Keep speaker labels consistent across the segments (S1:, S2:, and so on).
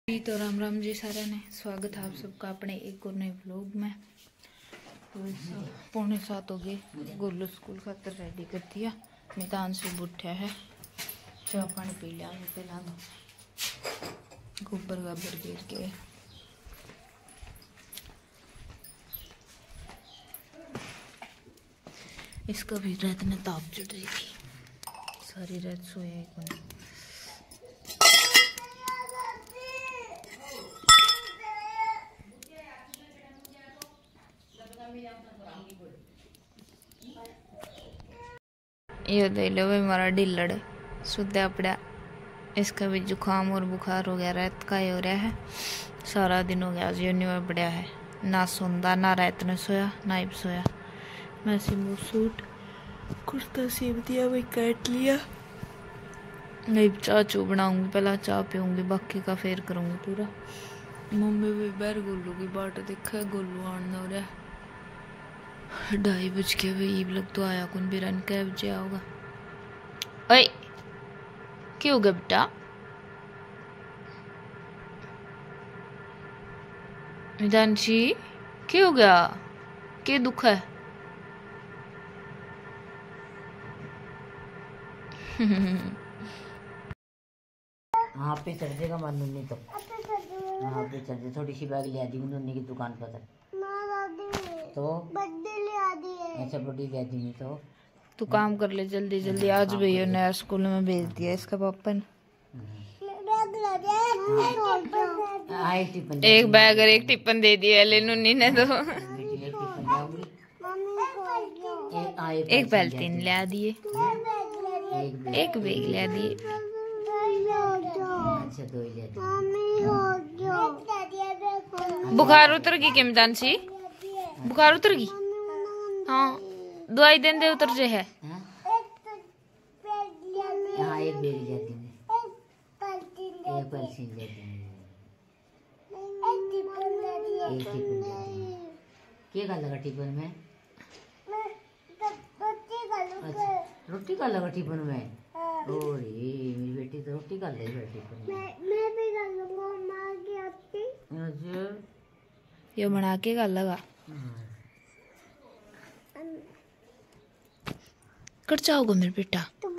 S1: जी तो राम राम जी सारे ने स्वागत है आप सबका अपने एक और नए व्लॉग में। तो 6:45 हो गए, गोलू स्कूल खातर रेडी कर दिया। मैदान से उठा है, चाय पानी पी लिया पहला गोबर गाबर गिर के। इसका भी रात ने ताप चढ़ रही थी, सारी रात सोया एक मिनट। ये दे लो भाई हमारा ढिल्लड़ सुधा पड़ा, इसका भी जुकाम और बुखार हो गया, रात का ही हो रहा है। सारा दिन हो गया आज यूनि में पड़ा है, ना सोंदा ना रात ने सोया ना ही सोया। मैं सिमू सूट कुर्ता सीब दिया भाई, काट लिया। नहीं चाय चू बनाऊंगी, पहला चाय पीऊंगी, बाकी का फिर करूंगी पूरा। मम्मी भी बाहर गोलू की बाट देखा है, गोलू आना हो रहा है। 2:30 बज के भाई ईब लग तो आया कौन बिरन कै बजे आओगा। ओए क्यों गया बेटा? मिदांशी क्यों गया, क्या दुख है?
S2: हाँ पे चढ़ जाएगा मान नहीं तो हाँ पे चढ़ जाए। थोड़ी सी बैग ले दी उन्होंने की दुकान पर तो अच्छा बड़ी ले दी तो
S1: तू काम कर ले जल्दी जल्दी। आज भैया नया स्कूल में भेज दिया इसका पापा ने। एक बैग और एक टिफिन दे दिया ले नुन्नी ने। तो एक बाल्टीन ले दिए, एक बैग ले दिए। बुखार उतर गई क्या मितांशी? बुखार उतर गई? हाँ दवाई दें दे उतर जे है।
S2: हाँ एक बेरी जाती है, एक पल्सीन जाती है, एक टिफिन जाती है। क्या कर लगा टिफिन में? अच्छा रोटी का लगा टिफिन में। ओरे मेरी बेटी तो रोटी का ले टिफिन में। मैं भी कर लूंगा मां की आती। अच्छा
S1: ये बना के का लगा कर जाओगे मेरे बेटा।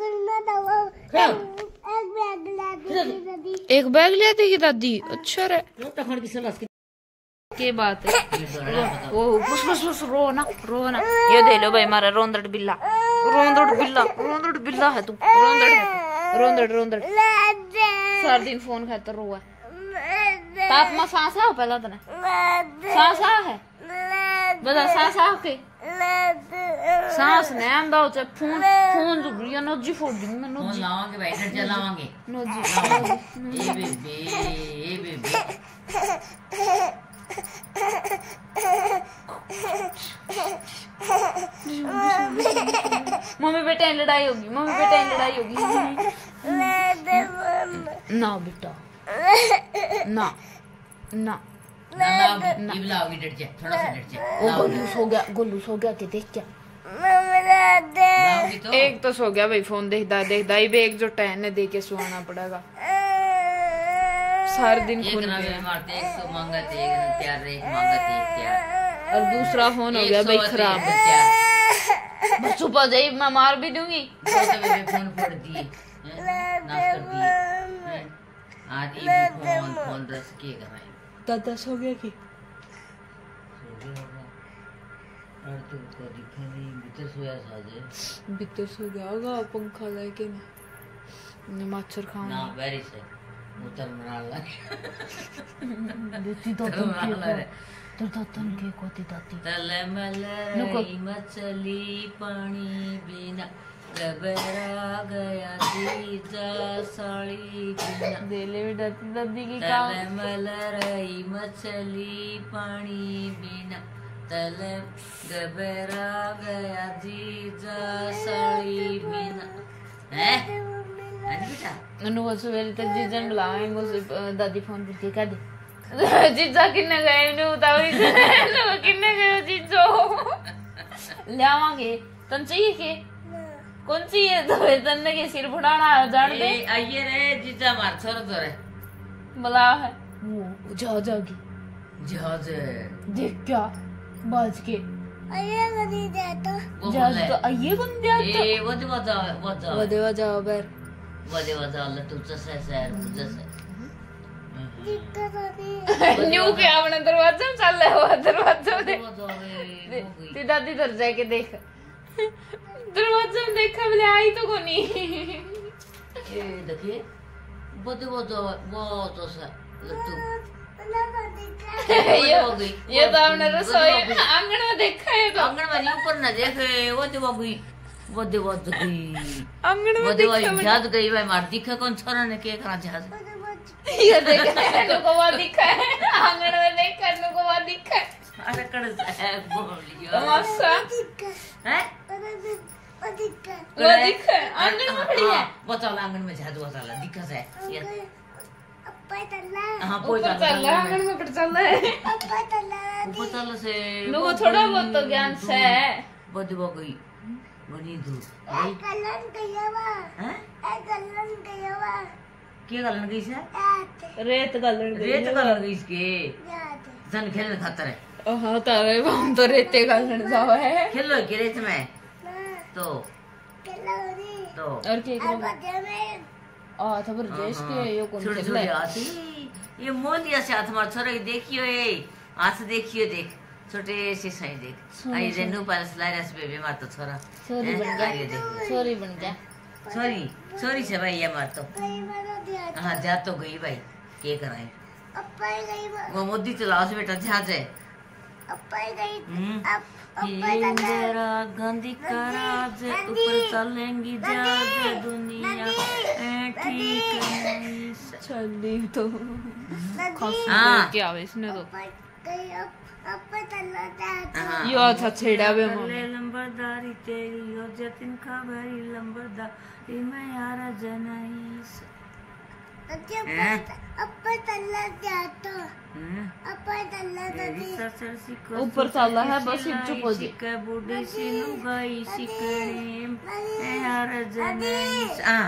S1: एक बैग ले देगी दादी? अच्छा रे के बात है। ओ बस बस बस रो ना ये दे लो भाई हमारा रोंदड़ बिल्ला, रोंदड़ बिल्ला है तू, रोंदड़ सारा दिन फोन खाता रोआ। ताप में सांस आओ पहला तने सांस आ है बता, सांस आ के सांस ने आंदा हो चाहे फोन जुड़िया नोजी फोड़ दी मैं। नोजी
S2: लावांगे भाई डर चलावांगे
S1: नोजी
S2: ए बेबे
S1: मम्मी बेटा लड़ाई होगी, ना बेटा ना ना
S2: लाओगी डर जा, थोड़ा सा डर जा।
S1: गोलू सो गया के देख क्या
S2: तो?
S1: एक तो सो गया भाई, फोन देखदा एक जो टहने दे के सुहाना पड़ेगा। सारे दिन खून
S2: मारते, एक तो मांगते एक प्यार, एक मांगते एक प्यार,
S1: और दूसरा फोन हो गया भाई खराब। बस चुप हो जाइए, मैं मार भी दूंगी।
S2: फोन फोड़ दिए, नाश कर दिए। आज ये फोन रस के भाई
S1: दादा सो गया की भीतर सो गया होगा पंखा लेके ना मच्छर खाओ
S2: ना वेरी से उतर मना ला
S1: देती तो तन के कोती दाती
S2: तले मलई मछली पानी बिना घबरा गया जीजा साड़ी बिना
S1: देले भी दादी की
S2: काम। तले मलई मछली पानी बिना तले घबरा गया जीजा साड़ी बिना है सवेरे तक जीजा बुलावे मुझे दादी फोन करती कह दे जीजा किन्ने गए किन्ने गए जीजो लियावांगे तन चाहिए के कौन सी है तो तन्ने के सिर फुटाना जान दे। आइए रे जीजा मार छोड़ दो रे
S1: बुला है वो जहाज आ गई।
S2: जहाज है।
S1: देख क्या बाज के
S2: वो
S1: जहाज
S2: बोले,
S1: तो आइए कौन दिया
S2: ए वदे वदा
S1: वदे वजा बर
S2: वदे वदा अल्लाह तुझसे सर मुझसे
S1: न्यू के अपने दरवाजे में चल रहा है। दरवाजे में ते दादी इधर जाके देख, दरवाजे में देखा बोले आई तो कोनी।
S2: ये देखिए वदे वदा वो तो सा लट्टू
S1: ये तो हमने रसोई आंगन में देखा है। तो
S2: आंगन में ऊपर न देखे वदे वगी वदे वदगी
S1: आंगन में
S2: वदे वही जहाज गई भाई मार दिखे कौन छोरा ने के करा जहाज
S1: ये देखा है नुको वो दिखा है आंगन में देखा नुको वो दिखा है।
S2: अरे कड़ है बोल लियो
S1: मौसा
S2: हैं
S1: वो दिखा है आंगन में खड़ी है।
S2: वो चल आंगन में जहाज वो चल दिखा से हाँ
S1: ऊपर चल रहा है आंगन में ऊपर चल रहा है।
S2: ऊपर चल से
S1: नुको थोड़ा बहुत तो ज्ञान से है।
S2: वदे वगी बनी दू हैं के गलन गई से
S1: रेत गलन गई
S2: रेत गलन गई इसके जन खेलने खातर है
S1: हाँ तारे हम तो रेते गलन जाओ है।
S2: खेलो के रेत में तो
S1: और क्या आ था पर देश के यो कौन
S2: छोटे
S1: खेल
S2: छोटे
S1: रहा है।
S2: हाथी ये मोलिया से हाथ मार छोरा देखियो ये हाथ देखियो देख छोटे से सही देख आई रेनू पास लाइरस बेबी मार तो छोरा
S1: सॉरी बन गया सॉरी बन गया
S2: सॉरी सॉरी से भाई ये मार तो हाँ जा तो गई भाई के कराए वो मोदी चलाओ से बेटा जहाज है इंदिरा गांधी का राज ऊपर चलेंगी जहाज दुनिया ठीक नहीं
S1: चली तो
S2: हाँ
S1: क्या हुआ इसने तो
S2: हाँ।
S1: यो अच्छा छेड़ा बे
S2: ले लंबरदारी तेरी हो जतिन का भरी लंबरदारी मैं यारा जनाइस
S1: ऊपर चल रहा है बस चुप हो जी
S2: बूढ़ी सी लुगाई सिकने यारा जनाइस हाँ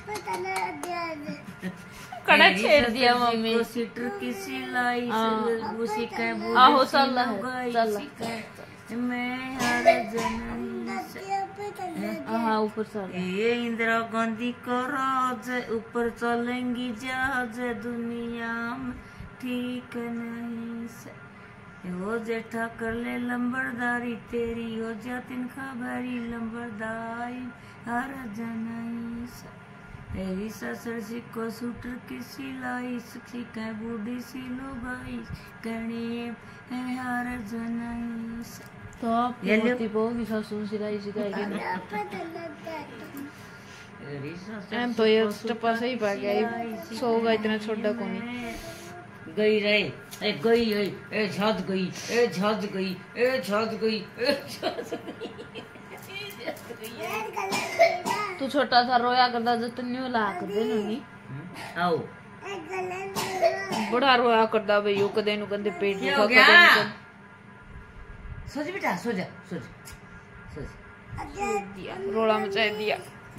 S1: कड़ा छेड़ दिया मम्मी
S2: सीटर की सिलाई उसी के
S1: आहो चल रहा है चल रहा है।
S2: मैं यारा जनाइस
S1: हाँ ऊपर चल रहा है।
S2: ये इंदिरा गांधी का राज ऊपर चलेंगी जहाज दुनिया में ठीक नहीं से हो जेठा कर ले लंबरदारी तेरी हो जातिन खबरी लंबरदारी हर जनाई से तेरी ससुर सी को सूटर की सिलाई सिक्का बूढ़ी सी लुगाई कणे हर जनाई से
S1: तो आप मोती पोगी सासू सिलाई सिखाएगी ना एम तो ये टप्पा सही पा गया सोगा इतना छोटा कौन
S2: गई रे ए गई ए छत गई ए छत गई ए छत गई ए छत
S1: तू छोटा सा रोया करता जो न्यू ला कर दे नी
S2: आओ
S1: बड़ा रोया करता भाई यो कदे नु कंदे पेट
S2: क्या
S1: दुखा
S2: हो गया?
S1: कदे
S2: सो जा बेटा सो जा सो जा
S1: दिया रोला मचा दिया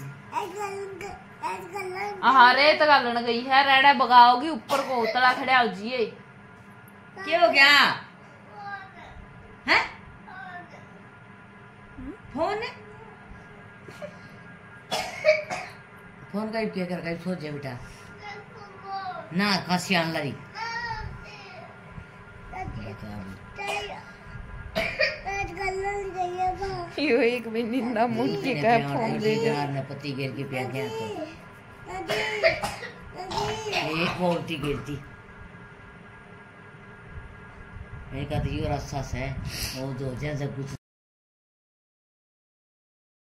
S1: हाँ रेत गलन गई है रेड़ा बगाओगी ऊपर को उतला खड़ा हो जिए
S2: क्या हो गया है फोन फोन का क्या कर सो जा बेटा ना खांसी आने लगी
S1: यो एक भी निंदा मुटकी का फोन दे दे
S2: यार ने पति गिर के पिया गया तो एक औरती गिरती एक आदमी और रास्ता है वो जो जैसे कुछ